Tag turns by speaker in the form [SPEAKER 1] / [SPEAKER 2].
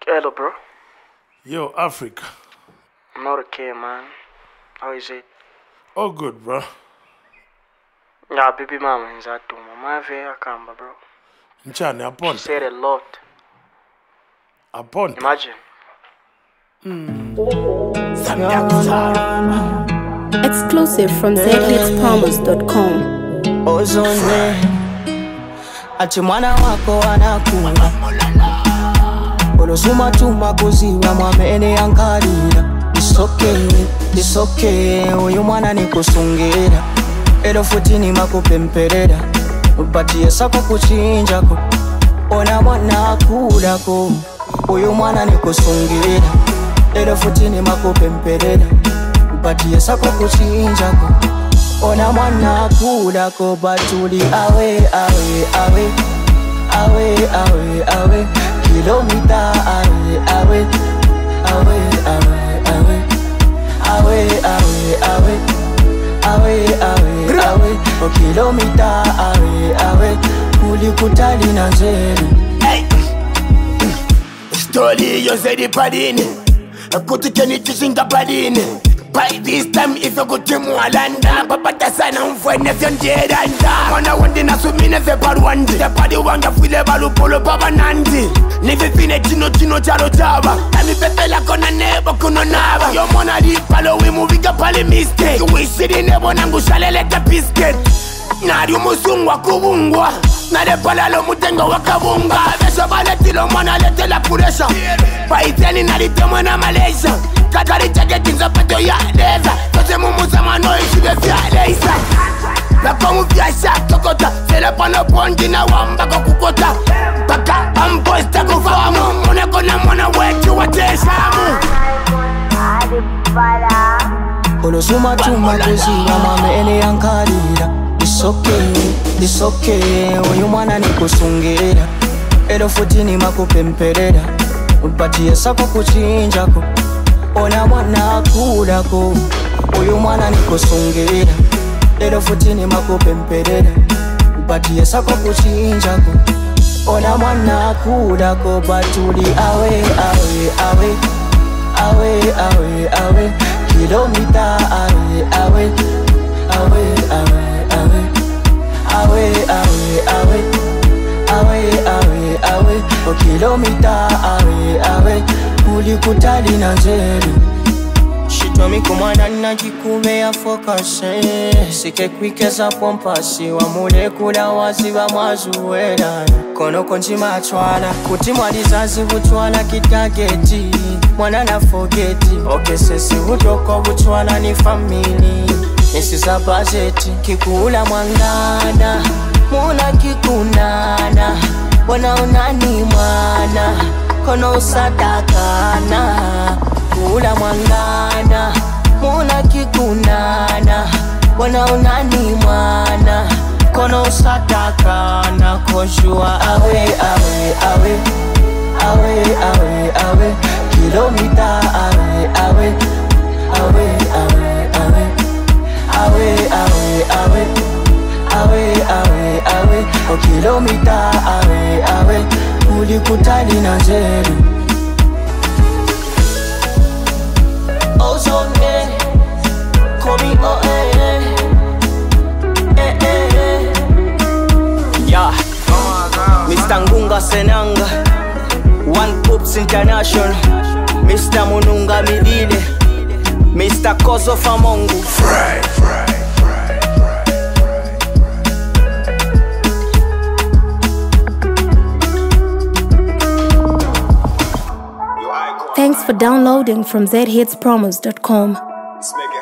[SPEAKER 1] Hello, bro.
[SPEAKER 2] Yo, Africa.
[SPEAKER 1] I'm not okay, man. How is it?
[SPEAKER 2] All good, bro.
[SPEAKER 1] Yeah, baby mama is at home. My fair camera, bro.
[SPEAKER 2] Nchani,
[SPEAKER 1] She
[SPEAKER 2] aponte.
[SPEAKER 1] said a lot.
[SPEAKER 2] Aponte.
[SPEAKER 1] Imagine.
[SPEAKER 3] Exclusive from zhitspromise.com.
[SPEAKER 4] Ozone ati mwana wako anakuwa olosuma tuma kuziwa mwamene yankalira. It's okay, uyu mwana nikusungera ero futini makupemperera upatiye sako kuchinjako ona mwana akulako. Uyu mwana nikusungera ero futini makupemperera upatiye sako kuchinjako ona mwana akulako. Batuli awe kilomita awe o kilomita awe kulikutali na nzeri.
[SPEAKER 5] Story yose di padini akutikeni tushinga padini. By this time if you go to Mwalanda papata sana mfwene vyo njeranda mwana wende na sumine ve paruandi tepadi wanga file balu polo baba nandi nivifine chino charo chaba tami pepe la kona nebo kuno naba yo mwana di palo we moving up pali mistake wishiri nebo nangu shaleleta biscuit nari umusungwa kubungwa nare palalo mutenga wakabunga besho baletilo mwana lete la puresha paiteni naritemwe na Malaysia kakari chake kinza pato ya leza kose mumuza mano ishibe vya leisa lakomu vya tokota sele pano ponji na wambako kukota paka amposta kufamu moneko na mwana wetu wateshamu
[SPEAKER 4] olosuma tuma kuziwa mwamene yankalira. It's okay, uyu mwana nikusungera ero futini makupemperera upatiye sako kuchinjako ona mwana akulako. Uyu mwana nikusungera ero futini makupemperera upatiye sako kuchinjako ona mwana akulako. Batuli awe kilomita awe o kilomita awe kulikutali na nzeri. Shitomi kumwana najikume ya fokase sike kwikeza pompasi wa mulekula waziba mwazuwera kono konjima atwala kuti mwalizazi butwala kitageti mwana na fogeti okesesi butoko butwala ni family nisiza budget kikula mwangana muna kikunana wana unani mwana kono usadakana kula mwangana muna kikunana wana unani mwana kono usadakana koshua awe kilomita awe o kilomita awe kulikutali na nzeri. Ozone komi yeah Mr. Ngunga Senanga One Poops International Mr. Mununga Midile Mr. Kozo Famongu
[SPEAKER 3] Thanks for downloading from zhitspromise.com.